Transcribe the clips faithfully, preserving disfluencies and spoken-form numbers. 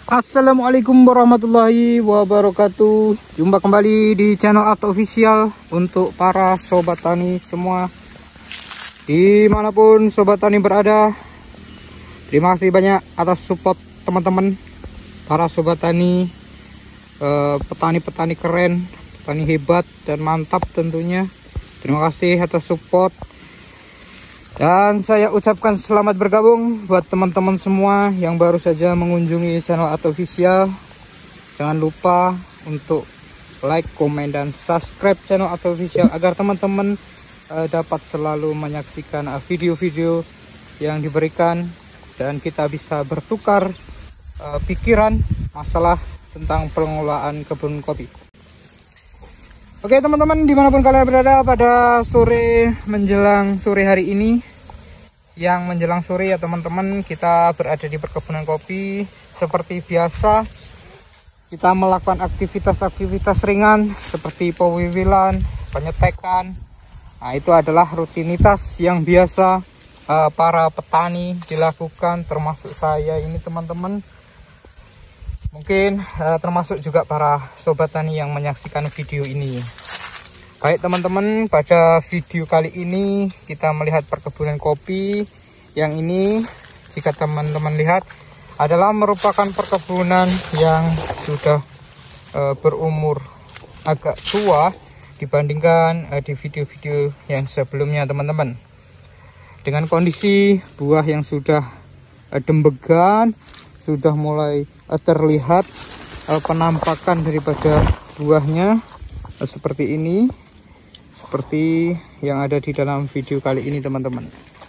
Assalamualaikum warahmatullahi wabarakatuh. Jumpa kembali di channel Arto Official. Untuk para sobat tani semua dimanapun sobat tani berada, terima kasih banyak atas support teman-teman para sobat tani, petani-petani keren, petani hebat dan mantap tentunya. Terima kasih atas support. Dan saya ucapkan selamat bergabung buat teman-teman semua yang baru saja mengunjungi channel Arto Official. Jangan lupa untuk like, komen, dan subscribe channel Arto Official agar teman-teman uh, dapat selalu menyaksikan video-video uh, yang diberikan dan kita bisa bertukar uh, pikiran masalah tentang pengelolaan kebun kopi. Oke teman-teman, dimanapun kalian berada pada sore menjelang sore hari ini, siang menjelang sore ya teman-teman, kita berada di perkebunan kopi. Seperti biasa kita melakukan aktivitas-aktivitas ringan seperti pewiwilan, penyetekan. Nah, itu adalah rutinitas yang biasa uh, para petani dilakukan, termasuk saya ini teman-teman. Mungkin uh, termasuk juga para sobat tani yang menyaksikan video ini. Baik teman-teman, pada video kali ini kita melihat perkebunan kopi. Yang ini jika teman-teman lihat adalah merupakan perkebunan yang sudah uh, berumur agak tua dibandingkan uh, di video-video yang sebelumnya teman-teman. Dengan kondisi buah yang sudah uh, dembegan, sudah mulai uh, terlihat uh, penampakan daripada buahnya uh, seperti ini, seperti yang ada di dalam video kali ini teman-teman.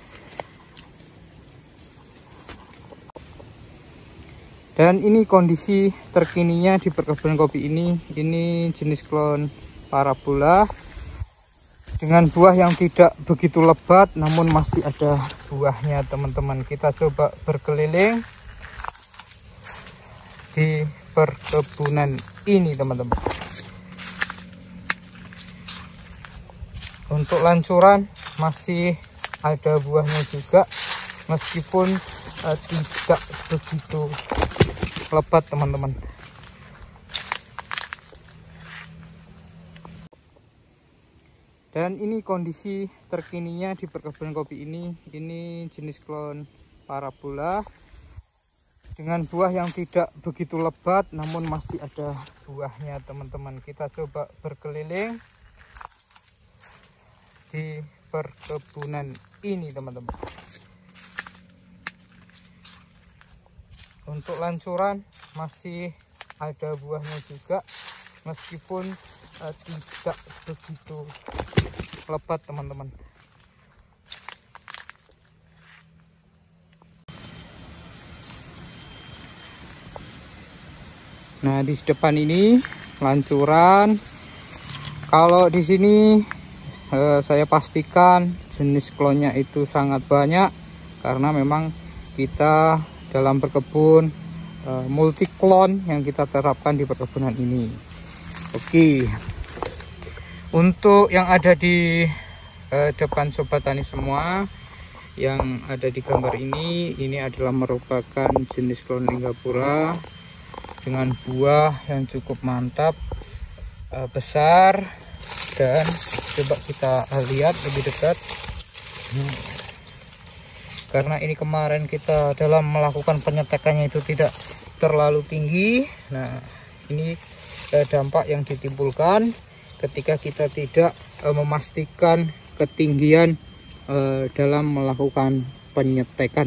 Dan ini kondisi terkininya di perkebunan kopi ini. Ini jenis klon parabola dengan buah yang tidak begitu lebat, namun masih ada buahnya teman-teman. Kita coba berkeliling di perkebunan ini teman-teman. Untuk lancuran masih ada buahnya juga, meskipun uh, tidak begitu lebat teman-teman. Dan ini kondisi terkininya di perkebunan kopi ini. Ini jenis klon parabola dengan buah yang tidak begitu lebat, namun masih ada buahnya teman-teman. Kita coba berkeliling di perkebunan ini teman-teman. Untuk lancuran masih ada buahnya juga, meskipun uh, tidak begitu lebat teman-teman. Nah, di depan ini lancuran. Kalau di sini eh, saya pastikan jenis klonnya itu sangat banyak, karena memang kita dalam berkebun eh, multi klon yang kita terapkan di perkebunan ini. Oke, untuk yang ada di eh, depan sobat tani semua, yang ada di gambar ini, ini adalah merupakan jenis klon Lingapura dengan buah yang cukup mantap, uh, besar, dan coba kita lihat lebih dekat. hmm. Karena ini kemarin kita dalam melakukan penyetekannya itu tidak terlalu tinggi. Nah, ini uh, dampak yang ditimbulkan ketika kita tidak uh, memastikan ketinggian uh, dalam melakukan penyetekan.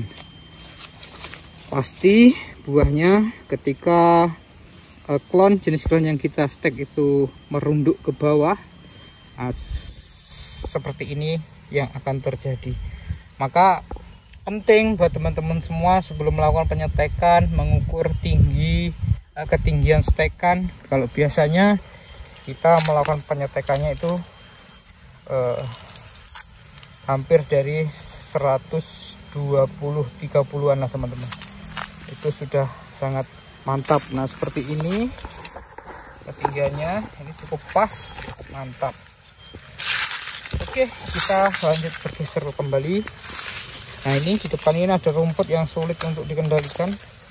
Pasti buahnya ketika uh, klon jenis klon yang kita stek itu merunduk ke bawah, nah, seperti ini yang akan terjadi. Maka penting buat teman-teman semua sebelum melakukan penyetekan mengukur tinggi uh, ketinggian stekan. Kalau biasanya kita melakukan penyetekannya itu uh, hampir dari seratus dua puluh tiga puluhan lah teman-teman. Itu sudah sangat mantap. Nah, seperti ini ketinggiannya, ini cukup pas, mantap. Oke, kita lanjut bergeser kembali. Nah, ini di depan ini ada rumput yang sulit untuk dikendalikan.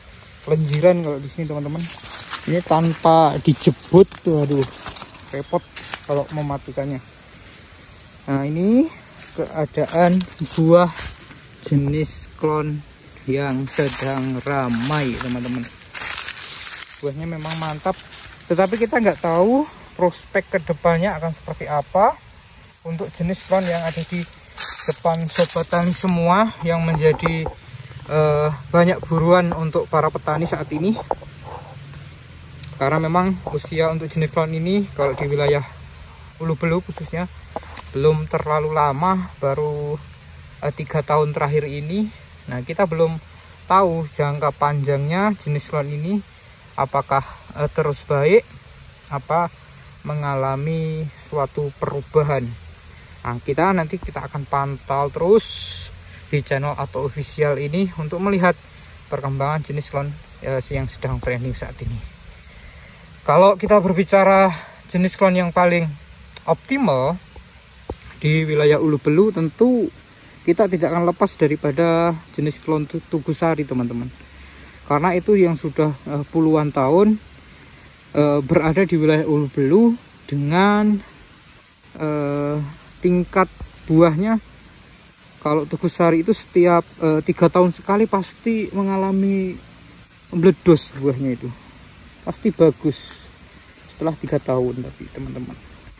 kelenjiran kalau di sini teman-teman. Ini tanpa dijebut tuh, aduh repot kalau mematikannya. Nah ini keadaan buah jenis klon yang sedang ramai teman-teman. Buahnya memang mantap, tetapi kita nggak tahu prospek kedepannya akan seperti apa untuk jenis klon yang ada di depan sobat tani semua, yang menjadi uh, banyak buruan untuk para petani saat ini. Karena memang usia untuk jenis klon ini kalau di wilayah Ulu Belu khususnya belum terlalu lama, baru uh, tiga tahun terakhir ini. Nah kita belum tahu jangka panjangnya jenis klon ini apakah uh, terus baik apa mengalami suatu perubahan. Nah kita nanti kita akan pantau terus di channel atau official ini untuk melihat perkembangan jenis klon uh, yang sedang trending saat ini. Kalau kita berbicara jenis klon yang paling optimal di wilayah Ulu Belu, tentu kita tidak akan lepas daripada jenis klon Tugusari teman-teman. Karena itu yang sudah uh, puluhan tahun uh, berada di wilayah Ulu Belu dengan uh, tingkat buahnya. Kalau Tugusari itu setiap uh, tiga tahun sekali pasti mengalami meledos buahnya, itu pasti bagus setelah tiga tahun tapi teman-teman.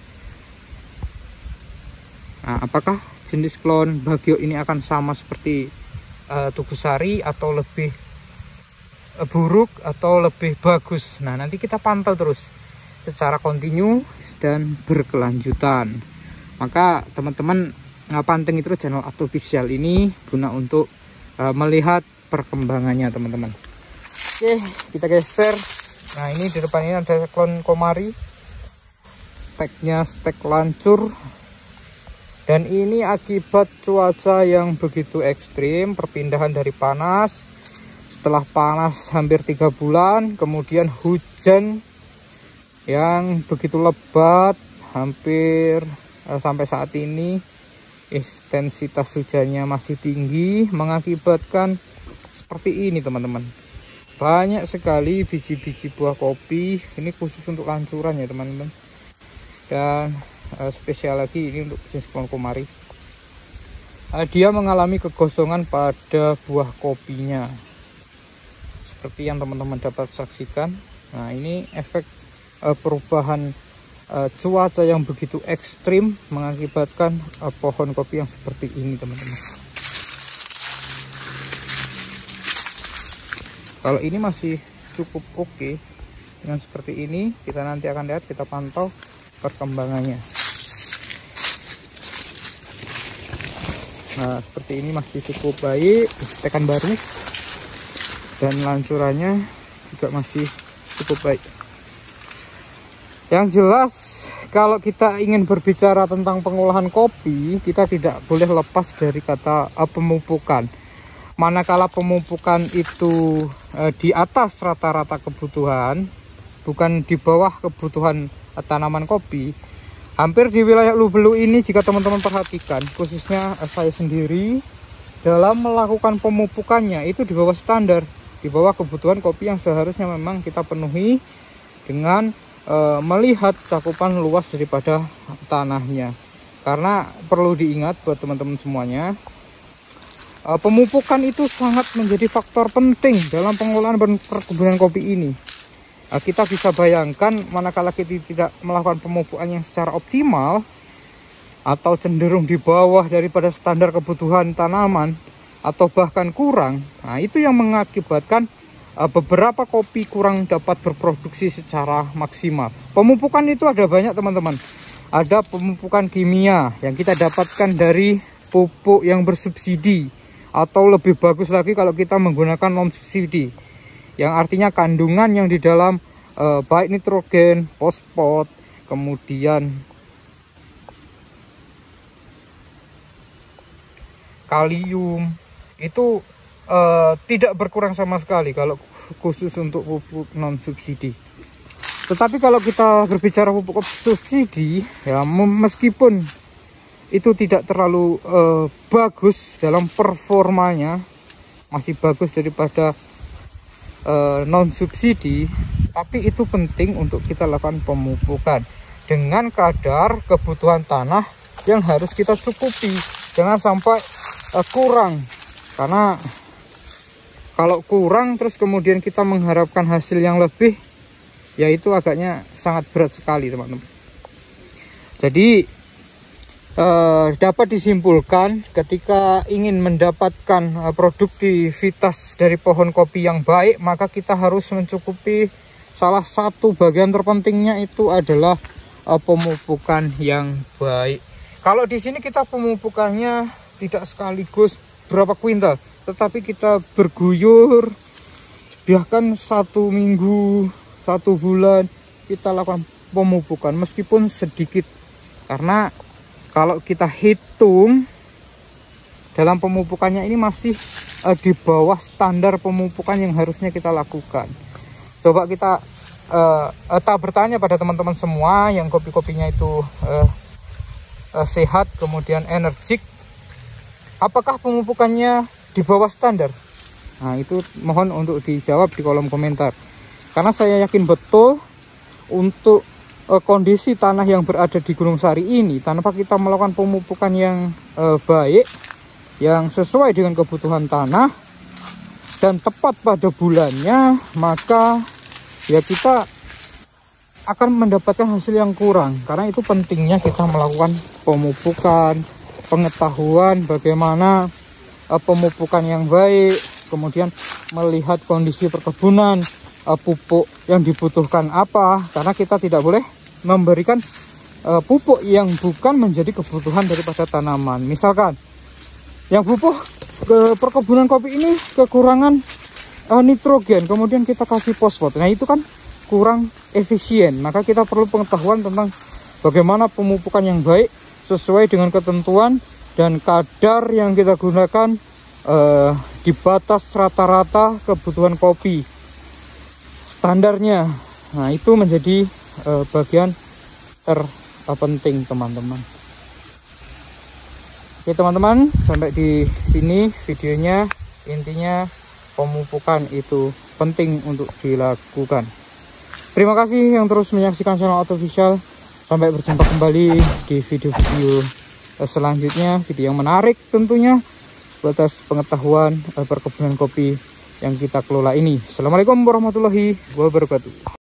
Nah, apakah jenis klon Bagio ini akan sama seperti uh, Tugusari atau lebih uh, buruk atau lebih bagus? Nah nanti kita pantau terus secara kontinu dan berkelanjutan. Maka teman-teman pantengin terus channel atau official ini guna untuk uh, melihat perkembangannya teman-teman. Oke, kita geser. Nah ini di depan ini ada klon Komari, steknya stek lancur. Dan ini akibat cuaca yang begitu ekstrim, perpindahan dari panas, setelah panas hampir tiga bulan, kemudian hujan yang begitu lebat, hampir eh, sampai saat ini intensitas hujannya masih tinggi, mengakibatkan seperti ini teman-teman. Banyak sekali biji-biji buah kopi, ini khusus untuk lancuran ya teman-teman. Dan uh, spesial lagi ini untuk jenis klon Komari, uh, dia mengalami kegosongan pada buah kopinya seperti yang teman-teman dapat saksikan. Nah ini efek uh, perubahan uh, cuaca yang begitu ekstrim mengakibatkan uh, pohon kopi yang seperti ini teman-teman. Kalau ini masih cukup oke okay dengan seperti ini, kita nanti akan lihat, kita pantau perkembangannya. Nah seperti ini masih cukup baik, tekan baru, dan lancurannya juga masih cukup baik. Yang jelas kalau kita ingin berbicara tentang pengolahan kopi, kita tidak boleh lepas dari kata uh, pemupukan. Manakala pemupukan itu uh, di atas rata-rata kebutuhan, bukan di bawah kebutuhan uh, tanaman kopi, hampir di wilayah Ulu Belu ini jika teman-teman perhatikan, khususnya uh, saya sendiri, dalam melakukan pemupukannya itu di bawah standar, di bawah kebutuhan kopi yang seharusnya memang kita penuhi dengan uh, melihat cakupan luas daripada tanahnya. Karena perlu diingat buat teman-teman semuanya, Uh, pemupukan itu sangat menjadi faktor penting dalam pengolahan perkebunan kopi ini. Uh, kita bisa bayangkan manakala kita tidak melakukan pemupukan yang secara optimal atau cenderung di bawah daripada standar kebutuhan tanaman atau bahkan kurang, nah itu yang mengakibatkan uh, beberapa kopi kurang dapat berproduksi secara maksimal. Pemupukan itu ada banyak teman-teman. Ada pemupukan kimia yang kita dapatkan dari pupuk yang bersubsidi, atau lebih bagus lagi kalau kita menggunakan non subsidi, yang artinya kandungan yang di dalam e, baik nitrogen, fosfat, kemudian kalium itu e, tidak berkurang sama sekali kalau khusus untuk pupuk non subsidi. Tetapi kalau kita berbicara pupuk subsidi, ya meskipun itu tidak terlalu uh, bagus dalam performanya, masih bagus daripada uh, non subsidi, tapi itu penting untuk kita lakukan pemupukan dengan kadar kebutuhan tanah yang harus kita cukupi. Jangan sampai uh, kurang, karena kalau kurang terus kemudian kita mengharapkan hasil yang lebih, ya itu agaknya sangat berat sekali teman-teman. Jadi eh, dapat disimpulkan ketika ingin mendapatkan eh, produktivitas dari pohon kopi yang baik, maka kita harus mencukupi salah satu bagian terpentingnya itu adalah eh, pemupukan yang baik. Kalau di sini kita pemupukannya tidak sekaligus berapa kuintal, tetapi kita berguyur, bahkan satu minggu, satu bulan kita lakukan pemupukan meskipun sedikit. Karena kalau kita hitung dalam pemupukannya ini masih uh, di bawah standar pemupukan yang harusnya kita lakukan. Coba kita uh, uh, tak bertanya pada teman-teman semua yang kopi-kopinya itu uh, uh, sehat kemudian energik, apakah pemupukannya di bawah standar? Nah, itu mohon untuk dijawab di kolom komentar. Karena saya yakin betul untuk uh, kondisi tanah yang berada di Gunung Sari ini, tanpa kita melakukan pemupukan yang uh, baik, yang sesuai dengan kebutuhan tanah dan tepat pada bulannya, maka ya kita akan mendapatkan hasil yang kurang. Karena itu pentingnya kita melakukan pemupukan, pengetahuan bagaimana uh, pemupukan yang baik, kemudian melihat kondisi perkebunan, uh, pupuk yang dibutuhkan apa, karena kita tidak boleh memberikan uh, pupuk yang bukan menjadi kebutuhan daripada tanaman. Misalkan yang pupuk ke perkebunan kopi ini kekurangan uh, nitrogen, kemudian kita kasih fosfor, nah itu kan kurang efisien. Maka kita perlu pengetahuan tentang bagaimana pemupukan yang baik sesuai dengan ketentuan dan kadar yang kita gunakan uh, di batas rata-rata kebutuhan kopi standarnya. Nah, itu menjadi uh, bagian terpenting teman-teman. Oke teman-teman, sampai di sini videonya. Intinya pemupukan itu penting untuk dilakukan. Terima kasih yang terus menyaksikan channel Autofficial. Sampai berjumpa kembali di video-video selanjutnya, video yang menarik tentunya sebatas pengetahuan perkebunan kopi yang kita kelola ini. Assalamualaikum warahmatullahi wabarakatuh.